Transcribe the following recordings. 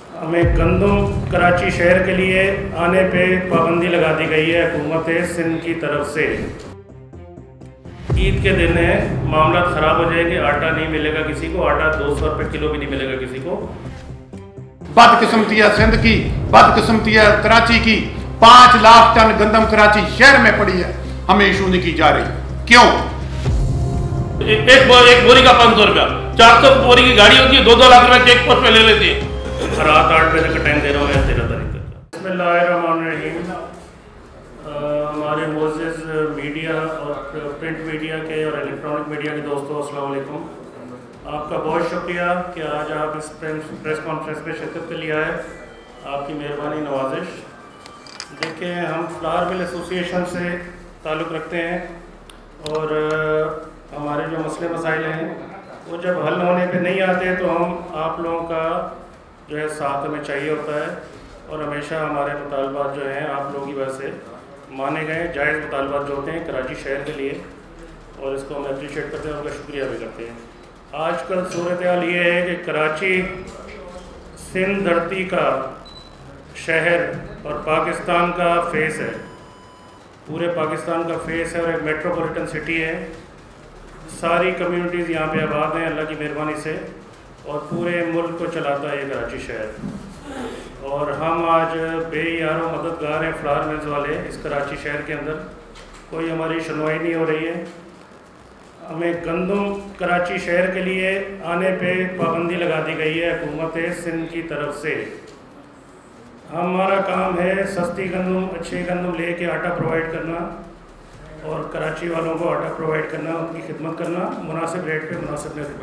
हमें गंदम कराची शहर के लिए आने पे पाबंदी लगा दी गई है हुकूमत सिंध की तरफ से। ईद के दिन है, मामला ख़राब हो जाएंगे, आटा नहीं मिलेगा किसी को, आटा 200 रुपये किलो भी नहीं मिलेगा किसी को। बदकिस्मती है सिंध की, बदकिस्मती है कराची की। 5 लाख टन गंदम कराची शहर में पड़ी है, हमें इशू नहीं की जा रही। क्यों? एक बोरी का 500 रुपया, 400 बोरी की गाड़ी होती है, 2-2 लाख रुपया चेक पोस्ट पे ले लेती है। रात 8 बजे का टाइम दे रहा हूँ मैं 13 तारीख तक। बिस्मिल्लाहिर्रहमानिर्रहीम। हमारे मोअज़्ज़िज़ मीडिया और प्रिंट मीडिया के और इलेक्ट्रॉनिक मीडिया के दोस्तों, अस्सलाम वालेकुम। आपका बहुत शुक्रिया कि आज आप इस प्रेस कॉन्फ्रेंस में शिरकत के लिए आए। आपकी मेहरबानी, नवाजिश। देखिए, हम फ्लावर मिल एसोसिएशन से ताल्लुक़ रखते हैं और हमारे जो मसले मसाइल हैं वो जब हल होने पे नहीं आते तो हम आप लोगों का जो है साथ हमें चाहिए होता है और हमेशा हमारे मुतालबात जो हैं आप लोगों की वजह से माने गए, जायज़ मुतालबात जो होते हैं कराची शहर के लिए, और इसको हम अप्रिशिएट करते हैं और उनका शुक्रिया भी करते हैं। आजकल सूरत हाल ये है कि कराची सिंध धरती का शहर और पाकिस्तान का फेस है, पूरे पाकिस्तान का फेस है और एक मेट्रोपॉलिटन सिटी है। सारी कम्युनिटीज़ यहाँ पे आबाद हैं अल्लाह की मेहरबानी से, और पूरे मुल्क को चलाता है ये कराची शहर। और हम आज बेयारो मददगार हैं फ्लावर मिल्स वाले इस कराची शहर के अंदर। कोई हमारी सुनवाई नहीं हो रही है। हमें गंदम कराची शहर के लिए आने पे पाबंदी लगा दी गई है हुकूमत सिंध की तरफ से। हमारा काम है सस्ती गंदम, अच्छी गंदम ले के आटा प्रोवाइड करना और कराची वालों को आटा प्रोवाइड करना, उनकी खिदमत करना मुनासिब रेट पे, मुनासिब रेट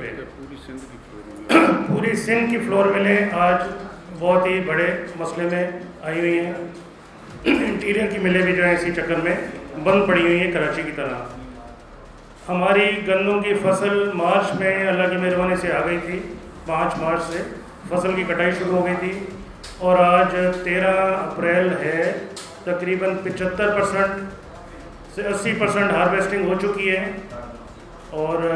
पे। पूरी सिंध की फ्लोर मिलें आज बहुत ही बड़े मसले में आई हुई हैं। इंटीरियर की मिलें भी जो है इसी चक्कर में बंद पड़ी हुई हैं कराची की तरह। हमारी गंदम की फसल मार्च में अल्लाह की मेहरबानी से आ गई थी। 5 मार्च से फसल की कटाई शुरू हो गई थी और आज 13 अप्रैल है। तकरीबन 75% से 80% हार्वेस्टिंग हो चुकी है और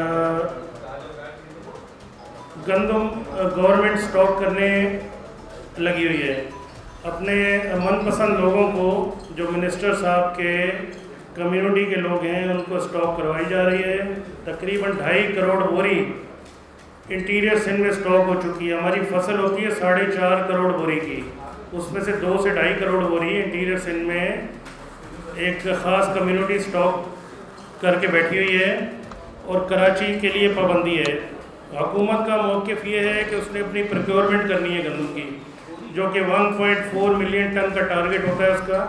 गंदम गवर्नमेंट स्टॉक करने लगी हुई है। अपने मनपसंद लोगों को, जो मिनिस्टर साहब के कम्युनिटी के लोग हैं, उनको स्टॉक करवाई जा रही है। तकरीबन 2.5 करोड़ बोरी इंटीरियर सिंध में स्टॉक हो चुकी है। हमारी फसल होती है 4.5 करोड़ बोरी की, उसमें से 2 से 2.5 करोड़ बोरी इंटीरियर सिंध में एक ख़ास कम्युनिटी स्टॉक करके बैठी हुई है और कराची के लिए पाबंदी है। हुकूमत का मौक़िफ़ ये है कि उसने अपनी प्रोक्योरमेंट करनी है गंदम की, जो कि 1.4 मिलियन टन का टारगेट होता है उसका।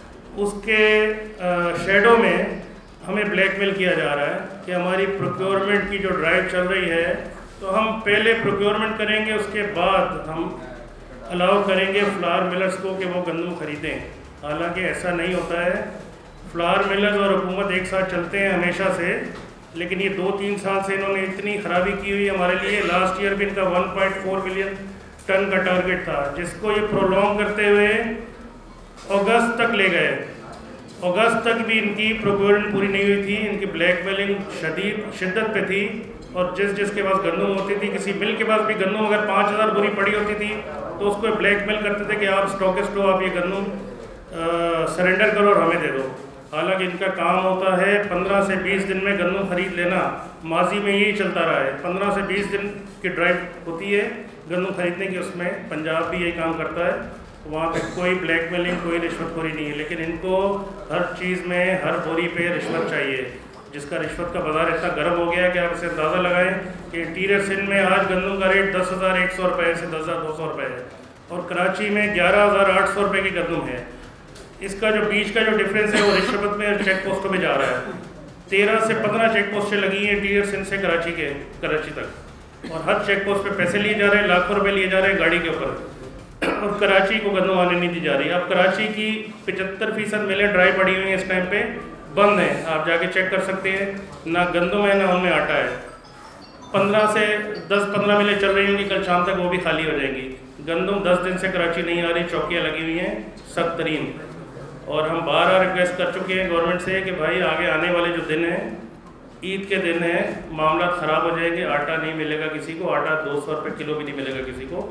उसके शेडो में हमें ब्लैकमेल किया जा रहा है कि हमारी प्रोक्योरमेंट की जो ड्राइव चल रही है तो हम पहले प्रोक्योरमेंट करेंगे, उसके बाद हम अलाउ करेंगे फ्लावर मिलर्स को कि वो गंदम ख़रीदें। हालांकि ऐसा नहीं होता है। फ्लावर मिलर्स और हुकूमत एक साथ चलते हैं हमेशा से, लेकिन ये 2-3 साल से इन्होंने इतनी ख़राबी की हुई है हमारे लिए। लास्ट ईयर भी इनका 1.4 मिलियन टन का टारगेट था, जिसको ये प्रोलॉन्ग करते हुए अगस्त तक ले गए। अगस्त तक भी इनकी प्रोक्योरमेंट पूरी नहीं हुई थी। इनकी ब्लैकमेलिंग शिद्दत पे थी और जिसके पास गंदम होती थी, किसी मिल के पास भी गंदम अगर 5000 बोरी पड़ी होती थी तो उसको ब्लैकमेल करते थे कि आप स्टॉकिस्ट हो, आप ये गंदम सरेंडर करो और हमें दे दो। हालांकि इनका काम होता है 15 से 20 दिन में गंदम ख़रीद लेना। माजी में यही चलता रहा है, 15 से 20 दिन की ड्राइव होती है गंदम ख़रीदने की। उसमें पंजाब भी यही काम करता है, वहाँ पे कोई ब्लैकमेलिंग, कोई रिश्वतखोरी नहीं है। लेकिन इनको हर चीज़ में, हर बोरी पे रिश्वत चाहिए, जिसका रिश्वत का बाज़ार इतना गर्म हो गया है कि आप इसे अंदाज़ा लगाएं कि इंटीरियर सिंध में आज गंदम का रेट 10,100 रुपये से 10,200 रुपये है और कराची में 11,800 रुपये की गंदम है। इसका जो बीच का जो डिफरेंस है वो रिश्वत में चेक पोस्टों में जा रहा है। 13 से 15 चेक पोस्टें लगी हैं इंटीरियर सिंध से कराची तक, और हर चेक पोस्ट पे पैसे लिए जा रहे हैं, लाखों रुपए लिए जा रहे हैं गाड़ी के ऊपर, और कराची को गंदम आने नहीं दी जा रही। अब कराची की 75% मिलें ड्राई पड़ी हुई हैं, इस टाइम पे बंद हैं। आप जाके चेक कर सकते हैं, ना गंदम है ना उनमें आटा है। 15 से 10-15 मिलें चल रही होंगी, कल शाम तक वो भी खाली हो जाएंगी। गंदम 10 दिन से कराची नहीं आ रही, चौकियाँ लगी हुई हैं सख्त तरीन। और हम बार रिक्वेस्ट कर चुके हैं गवर्नमेंट से कि भाई आगे आने वाले जो दिन हैं, ईद के दिन है, मामला ख़राब हो जाएंगे, आटा नहीं मिलेगा किसी को, आटा 200 रुपये किलो भी नहीं मिलेगा किसी को।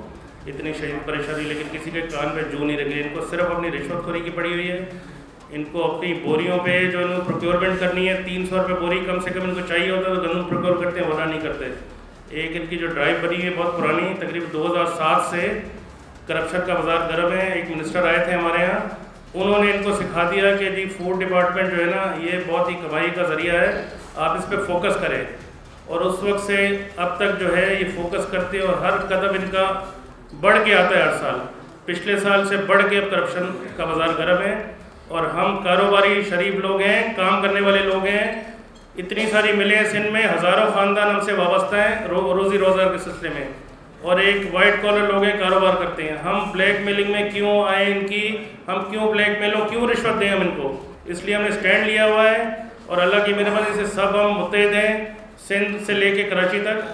इतनी शदीद परेशानी, लेकिन किसी के कान पे जू नहीं लगी। इनको सिर्फ अपनी रिश्वतखोरी की पड़ी हुई है। इनको अपनी बोरियों पे जो इनको प्रोक्योरमेंट करनी है, 300 रुपये बोरी कम से कम इनको चाहिए होता है, तो गंदम प्रोक्योर करते हैं, वरना नहीं करते। एक इनकी जो ड्राइव बनी है बहुत पुरानी, तकरीबन 2007 से करप्शन का बाजार गर्म है। एक मिनिस्टर आए थे हमारे यहाँ, उन्होंने इनको सिखा दिया कि जी फूड डिपार्टमेंट जो है ना, ये बहुत ही कमाई का ज़रिया है, आप इस पर फोकस करें। और उस वक्त से अब तक जो है ये फोकस करते हैं, और हर कदम इनका बढ़ के आता है हर साल। पिछले साल से बढ़ के अब करप्शन का बाजार गर्म है, और हम कारोबारी शरीफ लोग हैं, काम करने वाले लोग हैं। इतनी सारी मिलें हैं सिंध में, हज़ारों ख़ानदान हमसे वाबस्ता हैं रोज़ी रोज़गार के सिलसिले में, और एक वाइट कॉलर लोग हैं, कारोबार करते हैं। हम ब्लैक मेलिंग में क्यों आए इनकी, हम क्यों ब्लैक मेल हो, क्यों रिश्वत दें हम इनको? इसलिए हमने स्टैंड लिया हुआ है, और अल्लाह की मेहरबानी से सब हम मुत्तहिद हैं, सिंध से लेके कराची तक।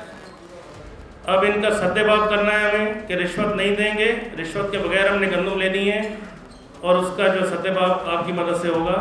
अब इनका सद्देबाब करना है हमें कि रिश्वत नहीं देंगे, रिश्वत के बगैर हमने गंदम लेनी है, और उसका जो सद्देबाब आपकी मदद से होगा।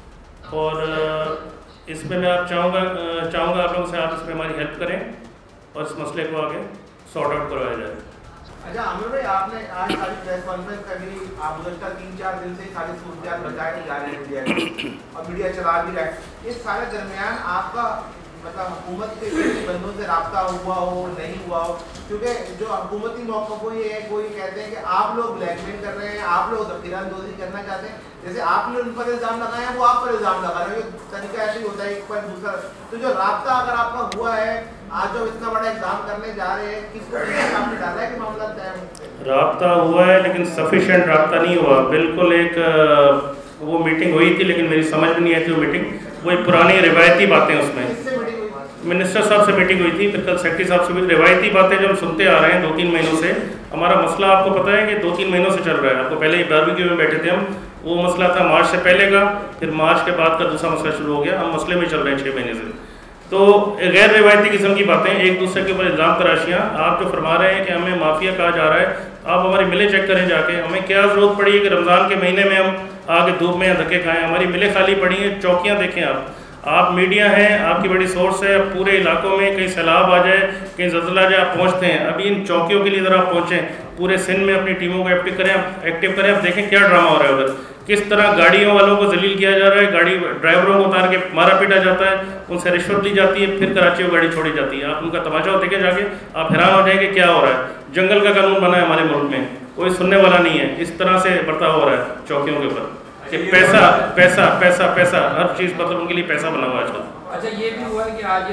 और इसमें मैं आप चाहूँगा आप लोगों से, आप इसमें हमारी हेल्प करें और इस मसले को आगे सॉर्ट आउट करवाया जाए। अच्छा आमिर भाई, आपने आज सारी प्रेस कॉन्फ्रेंस करी, आप गुज़श्ता 3-4 दिन से सारी सूरत बताए नहीं जा रहे हैं मीडिया की, और मीडिया चला भी रहा है। इस सारे दरमियान आपका मतलब हुकूमत के बंदों से रब्ता हुआ हो नहीं हुआ हो? क्योंकि जो हुकूमती मौक़िफ़ को ये है, कोई कहते हैं कि आप लोग ब्लैकमेल कर रहे हैं, आप लोग ज़ख़ीरांदोज़ी करना चाहते हैं, जैसे आपने उन पर इल्ज़ाम लगाए हैं वो आप पर इल्ज़ाम लगा रहे हैं, तरीका ऐसे ही होता है एक पर दूसरा। तो जो रब्ता अगर आपका हुआ है, आज जब इतना बड़ा एग्जाम करने जा रहे हैं, किसको आपने डाला है कि मामला तय है? रब्ता हुआ है, लेकिन सफिशेंट रब्ता नहीं हुआ। बिल्कुल एक वो मीटिंग हुई थी, लेकिन मेरी समझ में नहीं आई थी वो मीटिंग, वही पुरानी रिवायती बातें उसमें। मिनिस्टर साहब से मीटिंग हुई थी, फिर कल सेक्रेटरी साहब से भी। रिवायती बातें जो हम सुनते आ रहे हैं 2-3 महीनों से, हमारा मसला आपको पता है कि 2-3 महीनों से चल रहा है। आपको पहले बारबेक्यू में बैठे थे हम, वो मसला था मार्च से पहले का, फिर मार्च के बाद का दूसरा मसला शुरू हो गया, हम मसले में चल रहे हैं 6 महीने से। तो गैर रिवायती किस्म की बातें, एक दूसरे के ऊपर इल्ज़ाम तराशियाँ। आप जो फरमा रहे हैं कि हमें माफिया कहा जा रहा है, आप हमारी मिलें चेक करें जाके। हमें क्या ज़रूरत पड़ी है कि रमज़ान के महीने में हम आगे धूप में धक्के खाएँ? हमारी मिलें खाली पड़ी हैं, चौकियाँ देखें आप मीडिया हैं, आपकी बड़ी सोर्स है, पूरे इलाकों में कहीं सैलाब आ जाए, कहीं ज़लज़ला आ जाए, आप पहुँचते हैं। अभी इन चौकियों के लिए ज़रा आप पहुँचें, पूरे सिंध में अपनी टीमों को एक्टिव करें, आप देखें क्या ड्रामा हो रहा है उधर, किस तरह गाड़ियों वालों को जलील किया जा रहा है, गाड़ी ड्राइवरों को उतार के मारा पीटा जाता है, उनसे रिश्वत ली जाती है, फिर कराची में गाड़ी छोड़ी जाती है। आप उनका तमाशा देखें जाके, आप हैरान हो जाएंगे क्या हो रहा है। जंगल का कानून बना है हमारे मुल्क में, कोई सुनने वाला नहीं है। इस तरह से बर्ताव हो रहा है चौकियों के ऊपर कि पैसा पैसा पैसा पैसा, हर चीज़ मतलब उनके लिए पैसा बना हुआ है आजकल। अच्छा ये भी हुआ है कि आज ये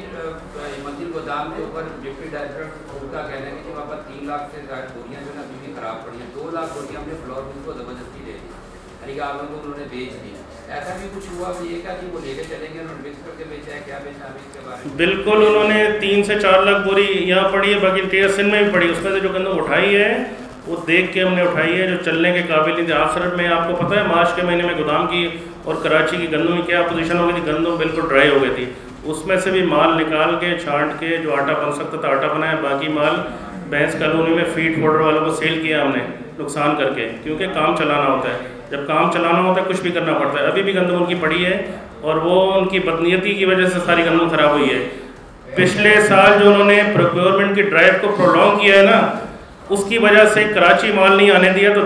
मंजिल गोदाम के ऊपर डिप्टी डायरेक्टर उनका कहना है कि वहाँ पर 3 लाख से ज़्यादा बोरियाँ जो है ना अभी भी खराब पड़ी हैं। 2 लाख बोरियाँ हमने फ्लोर मिल को ज़बरदस्ती दे दी, यानी कि आप लोगों को उन्होंने बेच दी। ऐसा भी कुछ हुआ ये क्या कि वो लेके चलेंगे, उन्होंने मिक्स करके बेचा है, क्या बेचा अभी इसके बारे में? बिल्कुल, उन्होंने 3 से 4 लाख बोरी यहाँ पड़ी है, बाकी टीयर सिंध में भी पड़ी। उसमें से जो गंदम उठाई है वो देख के हमने उठाई है, जो चलने के काबिल नहीं थे। आखिर में आपको पता है मार्च के महीने में गोदाम की और कराची की गंदम की क्या पोजीशन हो गई थी, गंदम बिल्कुल ड्राई हो गई थी। उसमें से भी माल निकाल के छांट के जो आटा बन सकता था आटा बनाया, बाकी माल भैंस कॉलोनी में फीड फोर्डर वालों को सेल किया हमने नुकसान करके, क्योंकि काम चलाना होता है। जब काम चलाना होता है कुछ भी करना पड़ता है। अभी भी गंदम उनकी पड़ी है, और वो उनकी बदनीयती की वजह से सारी गंदम खराब हुई है। पिछले साल जो उन्होंने प्रोक्योरमेंट की ड्राइव को प्रोलॉन्ग किया है ना, उसकी वजह से कराची माल नहीं आने दिया, तो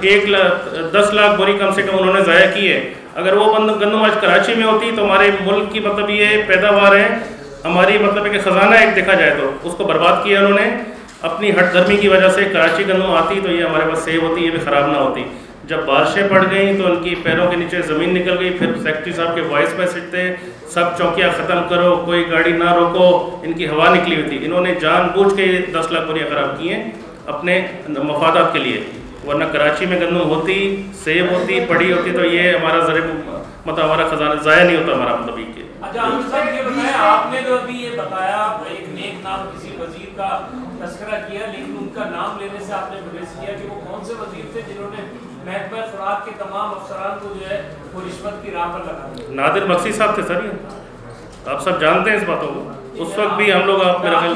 10 लाख बोरी कम से कम उन्होंने ज़ाया की है। अगर वो गंदम आज कराची में होती तो हमारे मुल्क की मतलब ये पैदावार है हमारी, मतलब है कि ख़जाना एक देखा जाए तो उसको बर्बाद किया उन्होंने अपनी हटधर्मी की वजह से। कराची गंदम आती तो ये हमारे पास सेव होती, ये भी ख़राब ना होती। जब बारिशें पड़ गई तो उनकी पैरों के नीचे ज़मीन निकल गई। फिर सेक्रेटरी साहब के वॉइस मैसेज थे, सब चौकियाँ ख़त्म करो, कोई गाड़ी ना रोको, इनकी हवा निकली हुई थी। इन्होंने जानबूझ के 10 लाख बोरियाँ ख़राब की हैं अपने मफादात के लिए, वरना कराची में गंदम होती, सेब होती, पड़ी होती तो ये हमारा मतलब हमारा खजाना ज़ाया नहीं होता हमारा मतलब ये। अच्छा अमिर साहब ये बताया, आपने जो अभी ये बताया एक नेक नाम किसी वजीर का तस्करा किया, लेकिन उनका नाम लेने से आपने गुरेज किया कि वो कौन से वजीर थे जिन्होंने महकमा खुराक के तमाम अफसरान को जो है वो रिश्वत की राह पर लगा दिया? नादिर बख्शी साहब थे सर, आप सब जानते हैं इस बातों को। उस वक्त भी हम लोग आप मेरा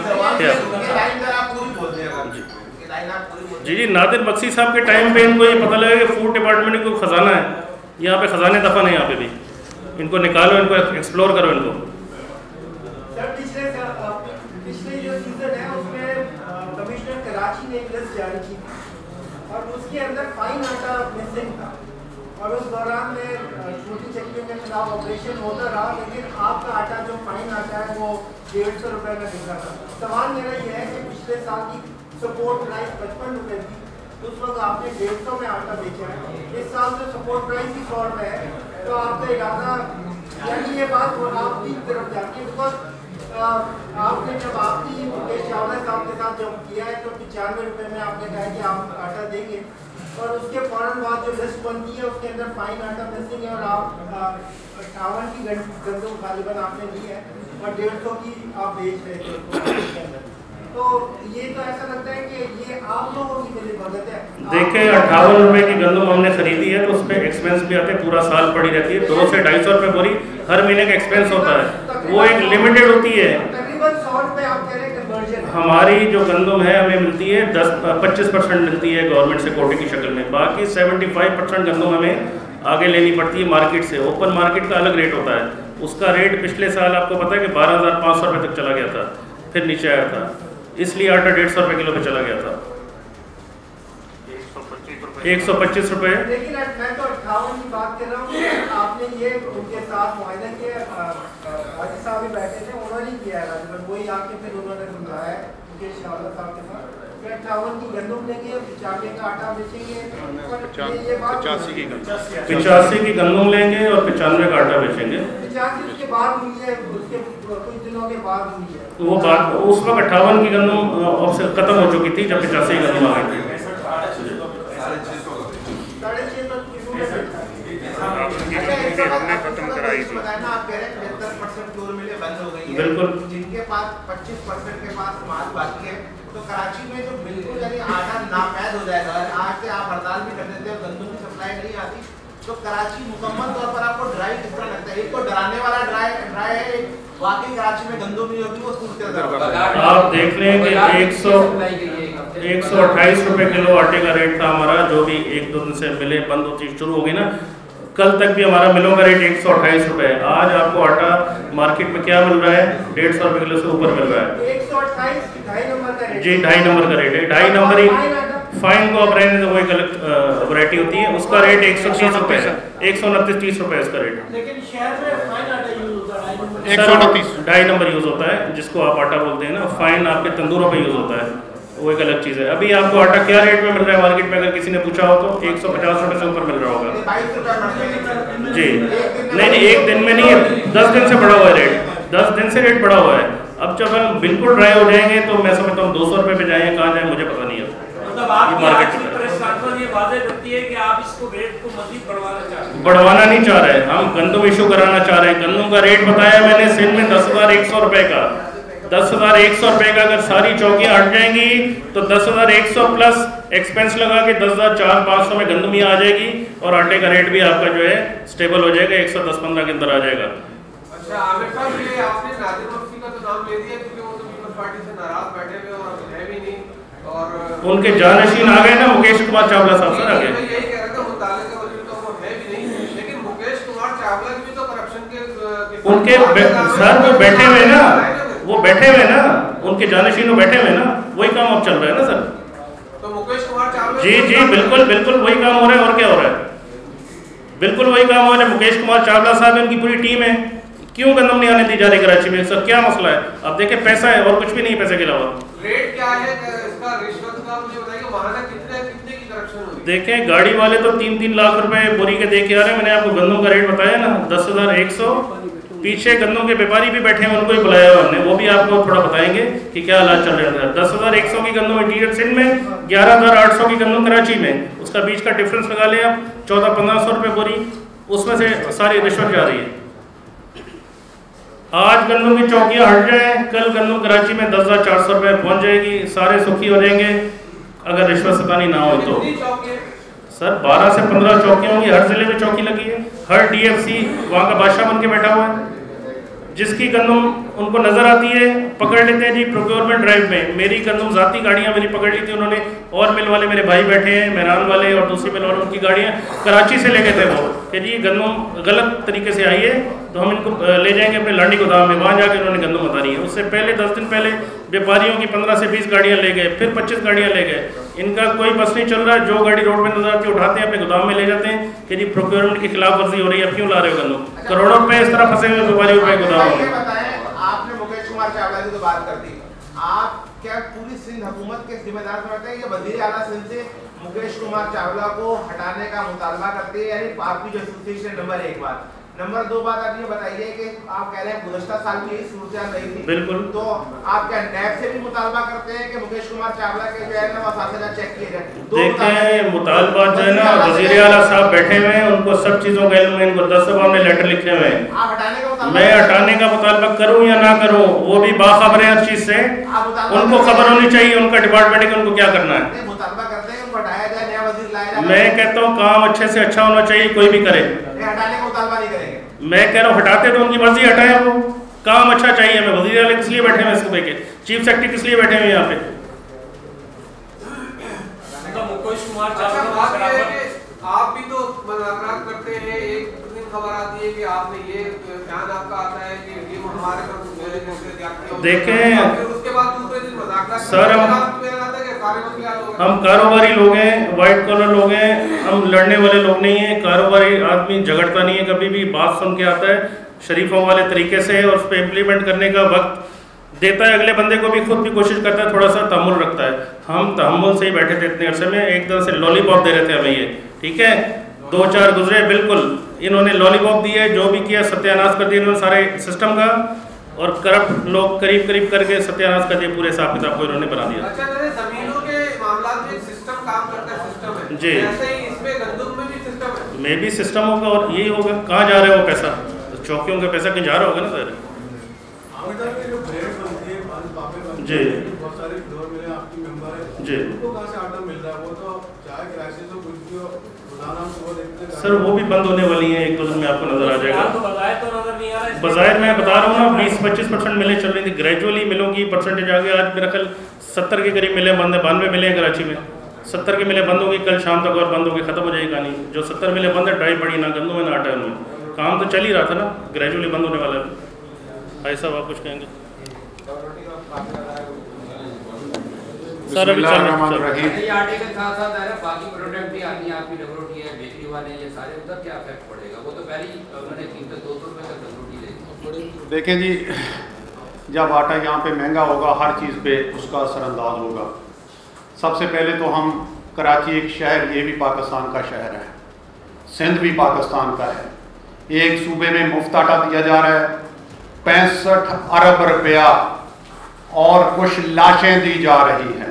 जी नादिर बख्शी साहब के टाइम पे इनको ये पता लगा कि फूड डिपार्टमेंट को खजाना है, यहाँ पे खजाने दफन है, यहाँ पे भी इनको निकालो, इनको एक्सप्लोर करो इनको। सर पिछले जो सीजन है उसमें कमिश्नर कराची कराची ने एक लिस्ट जारी की थी और उसके अंदर फाइन आटा मिसिंग था और उस दौरान में छोटी चक्कियों के खिलाफ ऑपरेशन होता रहा, लेकिन आपका आटा जो फाइन आटा है वो 150 रुपये में बिक रहा था। सवाल मेरा ये है कि पिछले साल की सपोर्ट प्राइस 55 रुपये थी, उस वक्त आपने 150 में आटा बेचा है। इस साल जो सपोर्ट प्राइस ही 100 रुपये है, तो आपका इरादा यानी ये बात आपकी तरफ जाती है, बिकॉज आपने जब आपकी मुकेश चावला साहब के साथ जब किया है तो 95 रुपये में आपने कहा कि आप आटा देंगे और उसके फौरन बाद जो लिस्ट बनती है उसके अंदर फाइन आटा मिसिंग है और आप 58 की गंदम गालिबन आपने ली है और 150 की आप बेच रहे थे। तो ये तो ऐसा लगता है कि ये आप लोगों की मिली भगत है। देखिए 58 रुपये की गंदम हमने खरीदी है तो उस पर एक्सपेंस भी आते हैं, पूरा साल पड़ी रहती है। 200 से 250 रुपये बोरी हर महीने का एक्सपेंस होता है, वो एक लिमिटेड होती है। तकरीबन 100 रुपये आप कह रहे हैं कन्वर्जन। हमारी जो गंदम है हमें मिलती है 25% मिलती है गवर्नमेंट से कोटे की शक्ल में, बाकी 75% गंदम हमें आगे लेनी पड़ती है मार्केट से। ओपन मार्केट का अलग रेट होता है, उसका रेट पिछले साल आपको पता है कि 12,500 रुपये तक चला गया था, फिर नीचे आया था, इसलिए आटा 150 रुपये किलो पे चला गया था। 125 रुपये। लेकिन मैं तो 58 की बात कर रहा हूँ। आपने ये उनके साथ मुआयना किया, हाजी साहब भी बैठे थे, उन्होंने किया है राजभर, वही आके फिर उन्होंने समझाया है मुकेश चावला साहब के साथ 58 की गंदम लेंगे, 95 का आटा बेचेंगे, 85 की गंदम 85 की गंदम लेंगे और 95 का आटा बेचेंगे। 85 के बाद हुई है, उसके कुछ दिनों के बाद हुई है वो बात, उस वक्त 58 की गंदम खत्म हो चुकी थी जब 85 की गंदम आ गई थी। बिल्कुल, जिनके पास 25% के पास माल बाकी है, तो कराची में जो बिल्कुल यानी आटा नापैद हो जाएगा, आज से आप हड़ताल भी कर देते हो, गंदम की सप्लाई नहीं आती, तो कराची मुकम्मल तौर पर आपको ड्राई किस तरह लगता है? एक तो डराने वाला ड्राई है, वाकई कराची में गंदम नहीं होती, वो सूरत आप देख लें कि 128 रुपये किलो आटे का रेट था हमारा, जो भी 1-2 दिन से मिले बंद होती शुरू हो गई ना, कल तक भी हमारा मिलों का रेट 128 रुपये है। आज आपको आटा मार्केट में क्या मिल रहा है? 150 रुपये किलो से ऊपर मिल रहा है। 128 2.5 नंबर का रेट। जी 2.5 नंबर का रेट है, 2.5 नंबर ही फाइन को आप रहने वो एक अलग वैरायटी होती है, उसका रेट 130 रुपये है, 129-30 रुपये इसका रेट। लेकिन शहर में फाइन आटा यूज होता है 2.5 नंबर यूज होता है, जिसको आप आटा बोलते हैं ना, फाइन आपके तंदूरों पे यूज होता है, वो एक अलग चीज़ है। अभी आपको आटा क्या रेट में मिल रहा है मार्केट में, अगर किसी ने पूछा हो तो 150 रुपये से ऊपर मिल रहा होगा जी। नहीं, एक दिन में नहीं, 10 दिन से बढ़ा हुआ है रेट, 10 दिन से रेट बढ़ा हुआ है। अब जब हम बिल्कुल ड्राई हो जाएंगे तो मैं समझता हूँ 200 रुपये पे जाएंगे, कहाँ जाए मुझे पता नहीं है। मतलब आपकी आज की प्रेस कॉन्फ्रेंस ये वादे करती है कि आप इसको रेट को मजीद बढ़वाना चाहते हैं? बढ़वाना नहीं चाह रहे, हम गंदम इशू कराना चाह रहे हैं। गंदम का रेट बताया मैंने सिंध में 10,100 रुपये का, 10,100 रुपये का अगर सारी चौकियाँ हट जाएंगी तो 10,100 प्लस एक्सपेंस लगा के 10,400-500 में गंदम ही आ जाएगी और आटे का रेट भी आपका जो है स्टेबल हो जाएगा, 110-15 के अंदर आ जाएगा। अच्छा आमिर साहब, ये आपने नादिर मक्सी का तो नाम ले दिया क्योंकि वो तो पीपल्स पार्टी से नाराज बैठे हुए और है भी नहीं, और उनके जानशीन आ गए ना मुकेश कुमार चावला साहब सर आ गए। यही कह रहा था मुताले का वजीर तो वो है भी नहीं, लेकिन मुकेश कुमार चावला भी तो करप्शन के उनके सर वो बैठे हुए ना, वो बैठे हुए ना, उनके जानशीन बैठे हुए ना, वही काम अब चल रहा है ना सर। तो मुकेश कुमार चावला जी बिल्कुल बिल्कुल वही काम हो रहा है, और क्या हो रहा है? बिल्कुल वही काम हो रहा है। मुकेश कुमार चावला साहब उनकी पूरी टीम है, क्यों गंदम नहीं आने दी जा रही कराची में? सर क्या मसला है? अब देखिए पैसा है और कुछ भी नहीं है पैसे के अलावा। रेट क्या है इसका, रिश्वत का मुझे बताइए, महाना कितने की करप्शन हुई? देखें गाड़ी वाले तो 3-3 लाख रुपए बोरी के दे के आ रहे हैं। मैंने आपको गंदम का रेट बताया ना 10,100, पीछे गंदों के व्यापारी भी बैठे हैं, उनको ही बुलाया हुआ हमने, वो भी आपको थोड़ा बताएंगे कि क्या हालात चल रहे हैं। 10,100 की गंदम इंटीरियर सिंध में, 11,800 की गंदम कराची में, उसका बीच का डिफरेंस लगा लें आप, 1400-1500 रुपये बोरी, उसमें से सारी रिश्वत जा रही है। आज गंदम की चौकियाँ हट जाए, कल गंदम कराची में 10,400 रुपये पहुँच जाएगी, सारे सुखी हो जाएंगे अगर रिश्वत सतानी ना हो तो। सर 12 से 15 चौकियाँ होंगी, हर जिले में चौकी लगी है, हर DFC वहाँ का बादशाह बन के बैठा हुआ है, जिसकी गंदम उनको नज़र आती है पकड़ लेते हैं जी प्रोक्योरमेंट ड्राइव में। मेरी गंदम ज़ाती गाड़ियाँ मेरी पकड़ ली थी उन्होंने, और मिल वाले मेरे भाई बैठे हैं, मेहरान वाले और दूसरी मिल वाले, उनकी गाड़ियाँ कराची से लेके थे वो कि जी गंदम गलत तरीके से आई है, तो हम इनको ले जाएंगे अपने लांडी गोदाम में, वहाँ जाकर उन्होंने गंदम उतारी है। उससे पहले 10 दिन पहले व्यापारियों की 15 से 20 गाड़ियाँ ले गए, फिर 25 गाड़ियाँ ले गए। इनका कोई बस नहीं चल रहा, जो गाड़ी रोड में नजर आती है उठाते हैं अपने गोदाम में ले जाते हैं कि जी प्रोक्योरमेंट की खिलाफ वर्जी हो रही है, क्यों ला रहे हो गंदम। करोड़ों रुपए इस तरह फंसे हुए व्यापारियों के गोदाम में। आपने मुकेश कुमार चावला की तो बात कर दी, आप क्या पूरी सिंध हुकूमत के जिम्मेदार समझते हैं या वजीर आला सिंध से मुकेश कुमार चावला को हटाने का मुतालबा करते हैं, यानी आपकी जो एसोसिएशन नंबर 1 बात। नंबर 2 बात आप ये बताइए कि आप कह रहे हैं गुज़श्ता साल में यही सूरत रही थी, बिल्कुल, तो आप क्या नैब से भी मुतालबा करते हैं कि मुकेश कुमार चावला के जो है ना असातिज़ा चेक किए जाए? देखें, मुतालबा जो है ना वज़ीर आला साहब बैठे हुए हैं, उनको सब चीज़ों का इल्म है, इनको 10 दफ़ा में लेटर लिखे हुए हैं। मैं हटाने का मुतालबा करूं या ना करूं, वो भी बाखबर है हर चीज़ से, उनको खबर होनी चाहिए उनका डिपार्टमेंट है कि उनको क्या करना है। मैं कहता हूँ काम अच्छे से अच्छा होना चाहिए, कोई भी करे। हटाने का मुतालबा नहीं करेंगे। मैं कह रहा हूँ हटाते तो उनकी मर्जी, हटाए, वो काम अच्छा चाहिए। मैं वज़ीर आला किस लिए बैठे हैं सूबे के, चीफ सेक्रेटरी किस लिए बैठे हुए यहाँ पे? आप भी तो मुलाकात करते हैं, एक दिन खबर आती है कि आपने ये ध्यान आपका आता है कि ये हमारे देखें, उसके बाद दूसरे दिन मुलाकात सर हम कारोबारी लोग हैं, वाइट कॉलर लोग हैं, हम लड़ने वाले लोग नहीं हैं। कारोबारी आदमी झगड़ता नहीं है, कभी भी बात सुन के आता है शरीफों वाले तरीके से और उस पर इम्प्लीमेंट करने का वक्त देता है अगले बंदे को भी, खुद भी कोशिश करता है, थोड़ा सा तहम्मुल रखता है। हम तहम्मुल से ही बैठे थे इतने अरसे में, एक तरह से लॉलीपॉप दे रहे थे हमें ये, ठीक है, 2-4 गुजरे, बिल्कुल इन्होंने लॉलीपॉप दी है, जो भी किया सत्यानाश कर दिया इन्होंने सारे सिस्टम का, और करप्ट लोग करीब करीब करके सत्यानाश कर दिए पूरे हिसाब किताब को इन्होंने बना दिया। अच्छा, जमीनों के मामला में सिस्टम काम करता है, सिस्टम है जी, ऐसे ही इसमें गंदम में भी सिस्टम है, में भी सिस्टम होगा और यही होगा। कहाँ जा रहा है वो पैसा, चौकियों का पैसा कहीं जा रहा होगा ना सर। जी बहुत सारे फ्लोर मिले, आपकी मेंबर है जी, उनको कहाँ से आटा मिल रहा है? वो तो चाय क्राइसिस तो कुछ भी रोजाना वो देखते हैं सर, वो भी बंद होने वाली है, 1-2 दिन में आपको नजर आ जाएगा। तो नजर नहीं आ रहा है, बाजार मैं बता रहा हूँ ना, 20-25% मिले चल रही थी, ग्रेजुअली मिलों की परसेंटेज आ गया। आज मेरा कल 70 के करीब मिले बंद है, 92 मिले हैं कराची में, 70 के मिले बंद होगी, कल शाम तक और बंद होगी, खत्म हो जाएगी कहानी। जो 70 मिले बंद है, ड्राई पड़ी ना गंदों में ना आटा में, काम तो चल ही रहा था ना, ग्रेजुअली बंद होने वाला है। भाई साहब आप कुछ कहेंगे? सर अभी आटे के साथ साथ बाकी प्रोडक्ट भी आनी है, आपकी डबरोटी है, बेकरी वाले, ये सारे उधर क्या इफेक्ट पड़ेगा? वो तो पहले ही उन्होंने कीमत 200 रुपये तक डबरोटी ले ली। देखें जी, जब आटा यहाँ पे महंगा होगा, हर चीज़ पे उसका असरअंदाज होगा। सबसे पहले तो हम कराची एक शहर, ये भी पाकिस्तान का शहर है, सिंध भी पाकिस्तान का है। एक सूबे में मुफ्त आटा दिया जा रहा है, 65 अरब रुपया, और कुछ लाशें दी जा रही हैं,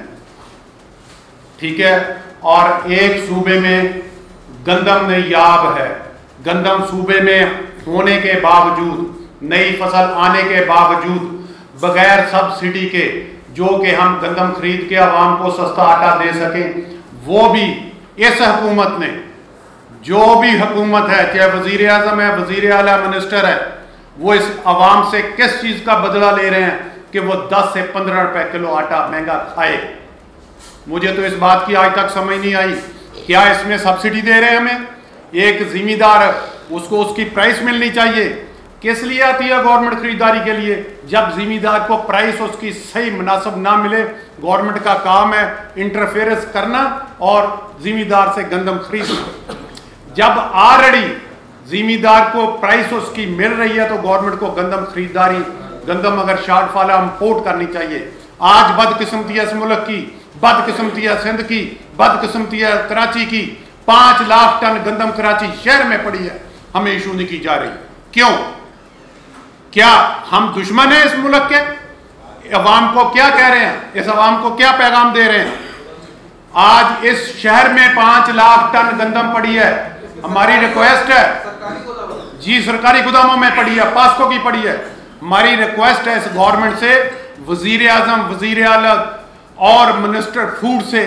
ठीक है। और एक सूबे में गंदम नयाब है, गंदम सूबे में होने के बावजूद, नई फसल आने के बावजूद, बगैर सब्सिडी के, जो कि हम गंदम खरीद के आवाम को सस्ता आटा दे सकें, वो भी इस हुकूमत ने, जो भी हुकूमत है, चाहे वजीर आज़म है, वजीर आला, मिनिस्टर है, वो इस आवाम से किस चीज़ का बदला ले रहे हैं कि वो 10 से 15 रुपए किलो आटा महंगा खाए। मुझे तो इस बात की आज तक समझ नहीं आई, क्या इसमें सब्सिडी दे रहे हैं हमें? एक जिम्मेदार, उसको उसकी प्राइस मिलनी चाहिए। किस लिए आती है गवर्नमेंट खरीदारी के लिए? जब जिम्मेदार को प्राइस उसकी सही मुनासिब ना मिले, गवर्नमेंट का काम है इंटरफेरेंस करना और जिम्मेदार से गंदम खरीदना। जब ऑलरेडी जिम्मेदार को प्राइस उसकी मिल रही है तो गवर्नमेंट को गंदम खरीदारी, गंदम अगर शॉर्टफॉल है इम्पोर्ट करनी चाहिए। आज बदकिस्मती है इस मुल्क की, बदकिस्मती है सिंध की, बदकिस्मती है कराची की। 5 लाख टन गंदम कराची शहर में पड़ी है, हमें इशू नहीं की जा रही। क्यों? क्या हम दुश्मन हैं इस मुल्क के? अवाम को क्या कह रहे हैं? इस अवाम को क्या पैगाम दे रहे हैं? आज इस शहर में 5 लाख टन गंदम पड़ी है। हमारी रिक्वेस्ट है जी, सरकारी गोदामों में पड़ी है, पास्को की पड़ी है। हमारी रिक्वेस्ट है इस गवर्नमेंट से, वजीर आजम, वजीर आला और मिनिस्टर फूड से,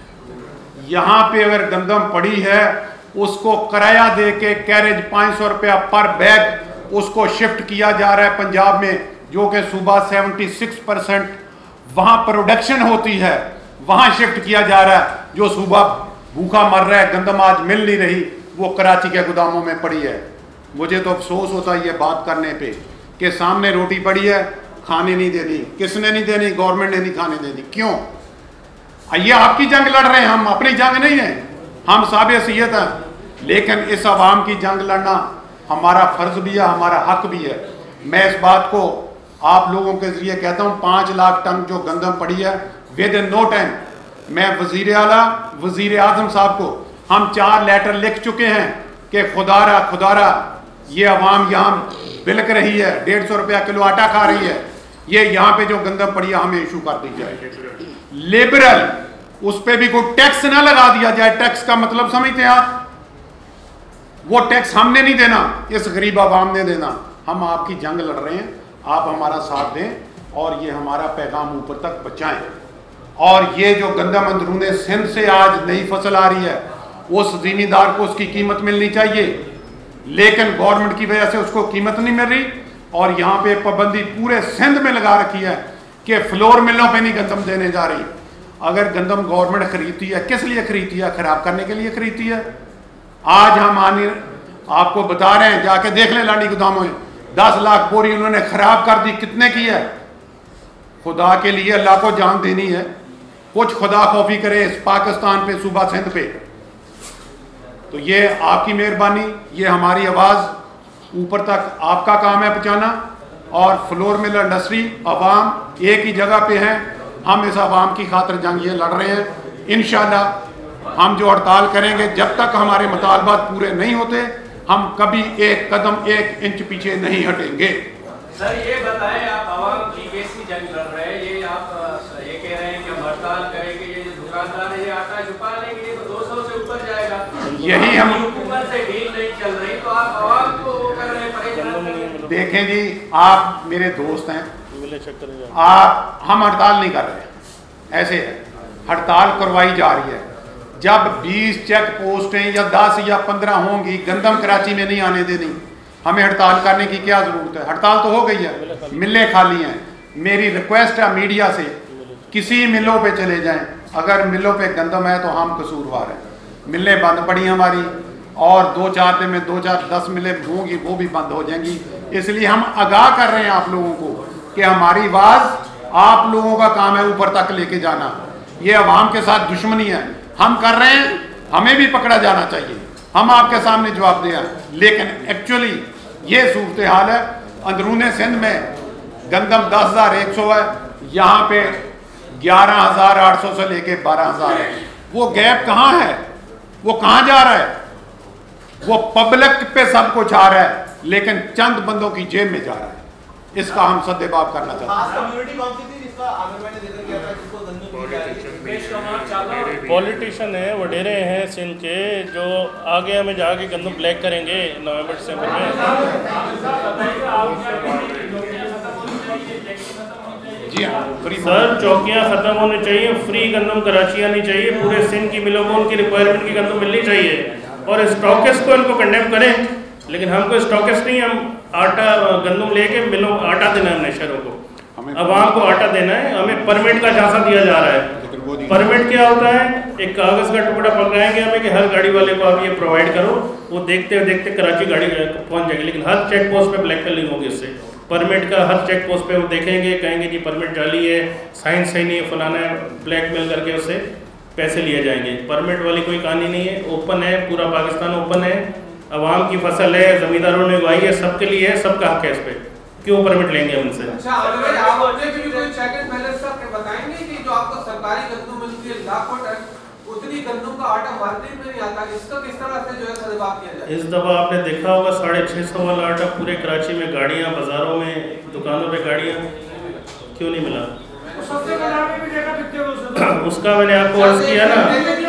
यहाँ पे अगर गंदम पड़ी है उसको किराया दे के कैरेज 500 रुपया पर बैग उसको शिफ्ट किया जा रहा है पंजाब में, जो कि सूबा 76% वहाँ प्रोडक्शन होती है, वहाँ शिफ्ट किया जा रहा है। जो सूबा भूखा मर रहा है, गंदम आज मिल नहीं रही, वो कराची के गोदामों में पड़ी है। मुझे तो अफसोस होता है ये बात करने पे कि सामने रोटी पड़ी है, खाने नहीं देनी। किसने नहीं देनी? गवर्नमेंट ने नहीं खाने देनी। क्यों? ये आपकी जंग लड़ रहे हैं, हम अपनी जंग नहीं है, हम साबित हैसियत हैं। लेकिन इस आवाम की जंग लड़ना हमारा फ़र्ज भी है, हमारा हक भी है। मैं इस बात को आप लोगों के ज़रिए कहता हूँ, 5 लाख टन जो गंदम पड़ी है, विद इन नो टाइम मैं वज़ीर आला वज़ीर आज़म साहब को हम 4 लेटर लिख चुके हैं कि खुदारा ये आवाम यहाँ बिलक रही है, 150 रुपया किलो आटा खा रही है, ये यहाँ पे जो गंदम पड़ी है हमें इशू कर दी जाए। लिबरल उस पर भी कोई टैक्स ना लगा दिया जाए। टैक्स का मतलब समझते हैं आप? वो टैक्स हमने नहीं देना, इस गरीब आवाम ने देना। हम आपकी जंग लड़ रहे हैं, आप हमारा साथ दें और ये हमारा पैगाम ऊपर तक पहुँचाएं। और ये जो गंदम अंदरूने सिंध से आज नई फसल आ रही है, उस ज़मींदार को उसकी कीमत मिलनी चाहिए, लेकिन गवर्नमेंट की वजह से उसको कीमत नहीं मिल रही। और यहाँ पे पाबंदी पूरे सिंध में लगा रखी है कि फ्लोर मिलों पे नहीं गंदम देने जा रही। अगर गंदम गवर्नमेंट खरीदती है, किस लिए खरीदती है? खराब करने के लिए खरीदती है। आज हम आपको बता रहे हैं, जाके देख लें लाडी गोदामों में 10 लाख बोरी उन्होंने खराब कर दी। कितने की है? खुदा के लिए अल्लाह को जान देनी है, कुछ खुदा खौफी करे इस पाकिस्तान पे, सूबा सिंध पे। तो ये आपकी मेहरबानी, ये हमारी आवाज़ ऊपर तक आपका काम है पहुँचाना। और फ्लोर मिल इंडस्ट्री अवाम एक ही जगह पे हैं, हम इस आवाम की खातिर जंग ये लड़ रहे हैं। इंशाअल्लाह हम जो हड़ताल करेंगे, जब तक हमारे मुतालबात पूरे नहीं होते, हम कभी एक कदम 1 इंच पीछे नहीं हटेंगे। सर ये बताएं, आप आवाम लीकेज की जंग लड़ रहे हैं, ये आप ये कह रहे हैं कि हम हड़ताल करेंगे, ये जो दुकानदार है ये आटा छुपा लेंगे, तो 200 से ऊपर जाएगा। यही हम हुकूमत से डील नहीं चल रही, तो आप आवाम को वो कर रहे हैं परेशान। देखें जी, आप मेरे दोस्त हैं, आप हम हड़ताल नहीं कर रहे, ऐसे है हड़ताल करवाई जा रही है। जब 20 चेक पोस्टें या 10 या 15 होंगी, गंदम कराची में नहीं आने देनी, हमें हड़ताल करने की क्या ज़रूरत है? हड़ताल तो हो गई है, मिलें खाली हैं। मेरी रिक्वेस्ट है मीडिया से, किसी मिलों पे चले जाएं, अगर मिलों पे गंदम है तो हम कसूरवार हैं। मिलें बंद पड़ी हमारी, और 2-4 दिन में 2-4-10 मिलें होंगी, वो भी बंद हो जाएंगी। इसलिए हम आगाह कर रहे हैं आप लोगों को कि हमारी आवाज़ आप लोगों का काम है ऊपर तक लेके जाना। ये अवाम के साथ दुश्मनी है, हम कर रहे हैं, हमें भी पकड़ा जाना चाहिए, हम आपके सामने जवाब दें। लेकिन एक्चुअली ये सूरत हाल है, अंदरूने सिंध में गंदम 10,100 है, यहाँ पे 11,800 से लेके 12,000 है। वो गैप कहाँ है? वो कहाँ जा रहा है? वो पब्लिक पे सब कुछ आ रहा है, लेकिन चंद बंदों की जेब में जा रहा है। इसका हम सद्देबाब करना चाहते हैं। पॉलिटिशियन है, वडेरे हैं सिंध के, जो आगे हमें जाके गंदम ब्लैक करेंगे नवंबर दिसंबर में। जी हाँ, सर चौकियाँ ख़त्म होनी चाहिए, फ्री गंदम कराची आनी चाहिए, पूरे सिंध की मिलों को उनकी रिक्वायरमेंट की गंदम मिलनी चाहिए। और स्टॉकिस्ट को इनको कंडेम करें, लेकिन हमको स्टॉकिस्ट नहीं, हम आटा गंदम लेके मिलों आटा देना है, हमने शहरों को, अवाम को आटा देना है। हमें परमिट का झांसा दिया जा रहा है। परमिट क्या होता है? एक कागज़ का टुकड़ा पकड़ाएंगे हमें कि हर गाड़ी वाले को आप ये प्रोवाइड करो, वो देखते देखते कराची गाड़ी पहुंच जाएगी, लेकिन हर चेक पोस्ट पे ब्लैकमेलिंग होगी इससे। परमिट का हर चेक पोस्ट पे वो देखेंगे, कहेंगे कि परमिट जाली है, साइन सही नहीं है, फलाना है, ब्लैकमेल करके उससे पैसे लिए जाएंगे। परमिट वाली कोई कहानी नहीं है, ओपन है, पूरा पाकिस्तान ओपन है, अवाम की फसल है, ज़मींदारों ने उगाई है, सबके लिए है, सबका हक है इस पर। क्यों परमिट लेंगे उनसे? अच्छा, आप अपने भी कोई चेक एंड बैलेंस बताएंगे कि जो आपको सरकारी गंदम मिलती है लाखों टन, उतनी गंदम का आटा मार्केट में नहीं आता, इसका किस तरह से जो है सद्देबाब किया जाए? इस दफ़ा आपने देखा होगा 650 वाला आटा पूरे कराची में, गाड़ियाँ बाज़ारों में, दुकानों पे गाड़ियाँ, क्यों नहीं मिला? उसका मैंने आपको अर्ज किया ना,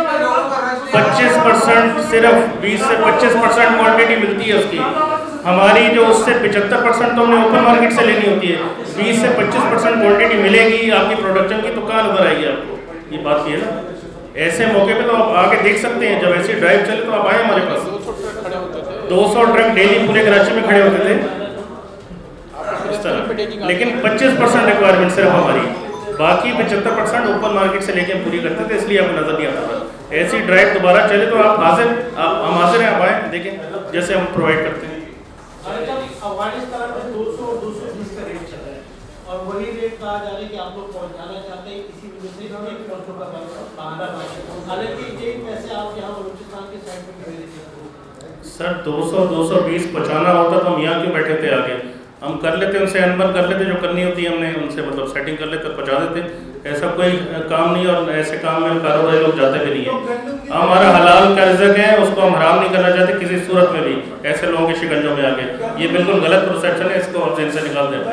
25% सिर्फ 20 से 25% क्वांटिटी मिलती है उसकी। हमारी जो उससे 75% तो हमने ओपन मार्केट से लेनी होती है, 20 से 25% क्वांटिटी मिलेगी आपकी प्रोडक्शन की, तो कहाँ नजर आएगी आपको? ये बात की है ना। ऐसे मौके पे तो आप आके देख सकते हैं, जब ऐसी ड्राइव चले तो आप आए हमारे पास। 200 ट्रक डेली पूरे कराची में खड़े होते थे इस तरह, लेकिन 25% रिक्वायरमेंट सिर्फ हमारी, बाकी 75% ओपन मार्केट से लेके हम पूरी करते थे, इसलिए आपको नजर नहीं आता था। ऐसी ड्राइव दोबारा चले तो हम हाजिर हैं, आप आए देखें जैसे हम प्रोवाइड करते हैं। अफगानिस्तान में 200 और 220 का रेट चल रहा है और वही रेट कहा जा रहा है कि आप लोग पहुंचाना चाहते हैं, इसी वजह से एक पोस्टों का बहाना है। हालांकि एक पैसे आप यहाँ बलूचिस्तान के साइड में भी देते हैं। सर 200-220 पहुँचाना होता तो हम यहाँ क्यों बैठे थे आगे, हम कर लेते, उनसे अनबन कर लेते, जो करनी होती है हमने उनसे मतलब सेटिंग कर लेते, पहुँचा देते। ऐसा कोई काम नहीं और ऐसे काम में कारोबारी लोग जाते भी नहीं है। हमारा हलाल का रिज़्क है, उसको हम हराम नहीं करना चाहते किसी सूरत में भी, ऐसे लोगों के शिकंजों में आके। ये बिल्कुल गलत प्रोसेप्शन है, इसको और से निकाल दें।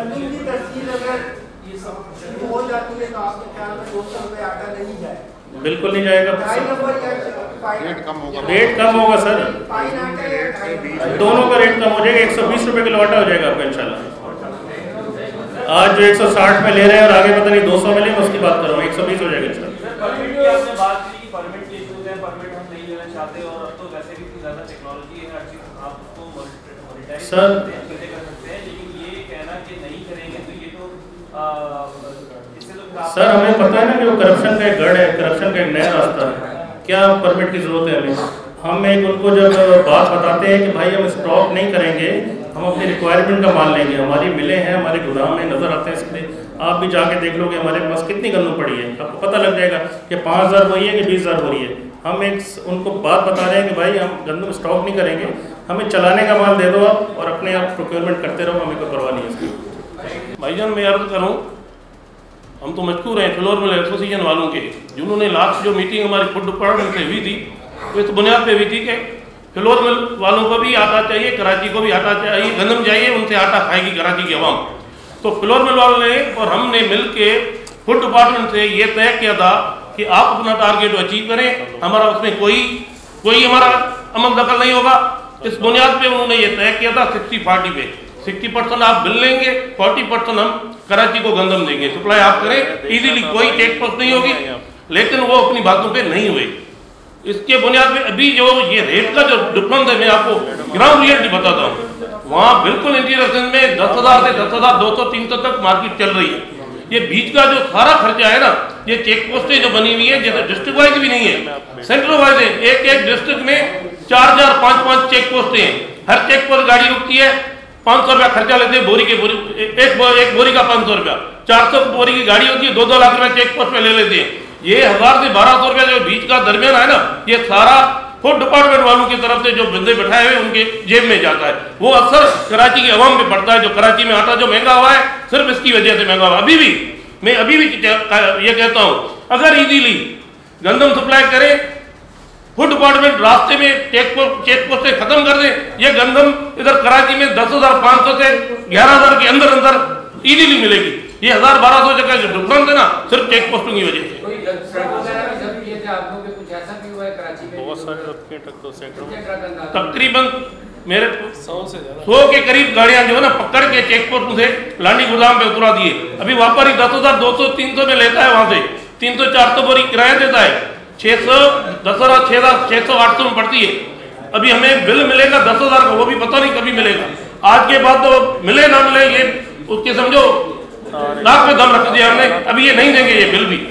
बिल्कुल नहीं जाएगा, रेट कम होगा सर, दोनों का रेट कम हो जाएगा, 120 रुपये किलो आटा हो जाएगा आपका इंशाल्लाह। आज जो 160 में ले रहे हैं और आगे पता नहीं 200 में लेंगे, उसकी बात कर रहा हूँ, 120 हो जाएगा इंशाल्लाह। आपने बात की परमिट के इशूज हैं, परमिट हम नहीं लेना चाहते और अब तो वैसे भी इतनी ज़्यादा टेक्नोलॉजी है, हर चीज़ आप उसको मॉनिटराइज सर कर सकते हैं, लेकिन ये कहना कि नहीं करेंगे तो ये तो इससे तो सर हमें पता है ना कि वो करप्शन का एक गढ़ है, करप्शन का एक नया रास्ता है, क्या परमिट की ज़रूरत है हमें। हम एक उनको जब बात बताते हैं कि भाई हम स्टॉक नहीं करेंगे, हम अपनी रिक्वायरमेंट का माल लेंगे, हमारी मिलें हैं, हमारे गोदाम में नज़र आते हैं, इसलिए आप भी जाके देख लोगे हमारे पास कितनी गंदम पड़ी है, आपको पता लग जाएगा कि 5000 बोरी है कि 20000 बोरी है। हम एक उनको बात बता रहे हैं कि भाई हम गंदम स्टॉक नहीं करेंगे, हमें चलाने का माल दे दो आप और अपने आप प्रोक्योरमेंट करते रहो, हमें कोई परवाह नहीं है इसकी। भाईजान मैं अर्ज करूँ, हम तो मजबूर हैं फ्लोर मिल एसोसिएशन वालों के, जिन्होंने लास्ट जो मीटिंग हमारी फूड डिपार्टमेंट से हुई थी वो इस बुनियाद पे हुई थी कि फ्लोर मिल वालों को भी आटा चाहिए, कराची को भी आटा चाहिए, गंदम चाहिए, उनसे आटा खाएगी कराची की आवाम। तो फ्लोर मिल वालों ने और हमने मिल के फूड डिपार्टमेंट से ये तय किया था कि आप अपना टारगेट अचीव करें, हमारा उसमें कोई हमारा अमल दखल नहीं होगा। इस बुनियाद पे उन्होंने ये तय किया था 60-40 पे 60% आप बिल लेंगे, 40% हम कराची को गंदम देंगे, सप्लाई आप करें इजीली, कोई टेक पोस्ट नहीं होगी। लेकिन वो अपनी बातों पे नहीं हुए। इसके बुनियाद में अभी जो ये रेट का जो डिफरेंस है, मैं आपको ग्राउंड रियलिटी बताता हूँ, वहाँ बिल्कुल इंटीरियर में 10,000 से 10,200-300 तक मार्केट चल रही है। ये बीच का जो सारा खर्चा है ना, ये चेक पोस्टें जो बनी हुई है, जैसे डिस्ट्रिक्ट वाइज भी नहीं है, सेंटर वाइज है, एक डिस्ट्रिक्ट में 4-4, 5-5 चेक पोस्टें हैं। हर चेक पोस्ट गाड़ी रुकती है, 500 रुपया खर्चा लेते हैं बोरी के, एक बोरी का 500 रुपया, 400 बोरी की गाड़ी होती है, 2-2 लाख रुपया चेक पोस्ट में ले लेते हैं। ये 1000 से 1200 रुपया जो बीच का दरमियान है ना, ये सारा फूड डिपार्टमेंट वालों की तरफ से जो बंदे बैठाए हुए उनके जेब में जाता है, वो अक्सर कराची की आवाम पे पड़ता है। जो कराची में आटा जो महंगा हुआ है सिर्फ इसकी वजह से महंगा हुआ। अभी भी मैं ये कहता हूँ, अगर इजीली गंदम सप्लाई करें, फूड डिपार्टमेंट रास्ते में चेक पोस्ट से खत्म कर दे, ये गंदम इधर कराची में 10,500 से 11,000 के अंदर इजीली मिलेगी। ये 1,000-1,200 जगह जो डिफरेंस है ना, सिर्फ चेक पोस्टों की वजह से। बहुत सारे तकरीबन मेरे 100 के करीब गाड़ियां जो है ना पकड़ के चेक पोस्ट से लांडी गोदाम पे उतरा दिए। अभी व्यापारी 10,200-300 में लेता है, वहां से 300-400 बोरी किराया देता है, 10,000-600-800 में पड़ती है। अभी हमें बिल मिलेगा 10,000 का, वो भी पता नहीं कभी मिलेगा। आज के बाद तो मिले ना मिले, ये उसके समझो नाक पे दम रख दिया हमने, अभी ये नहीं देंगे ये बिल भी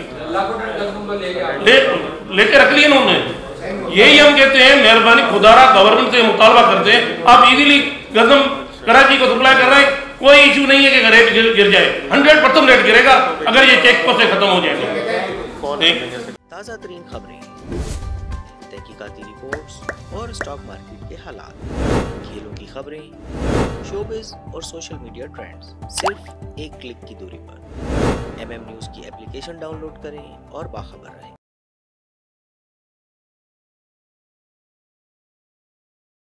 लेके रख लिया उन्होंने। यही हम कहते हैं, मेहरबानी खुदारा गवर्नमेंट से मुतालबा करते हैं, आप इजीली गंदम कराची को सप्लाई कर रहे हैं, कोई इशू नहीं है कि रेट गिर जाए, 100% रेट गिरेगा अगर ये चेक पोस्ट से खत्म हो जाएगा। ताज़ा तरीन खबरें, तहकीकाती रिपोर्ट्स और स्टॉक मार्केट के हालात, खेलों की खबरें, शोबिज़ और सोशल मीडिया ट्रेंड्स, सिर्फ एक क्लिक की दूरी पर। MM न्यूज़ की एप्लीकेशन डाउनलोड करें और बाखबर रहें।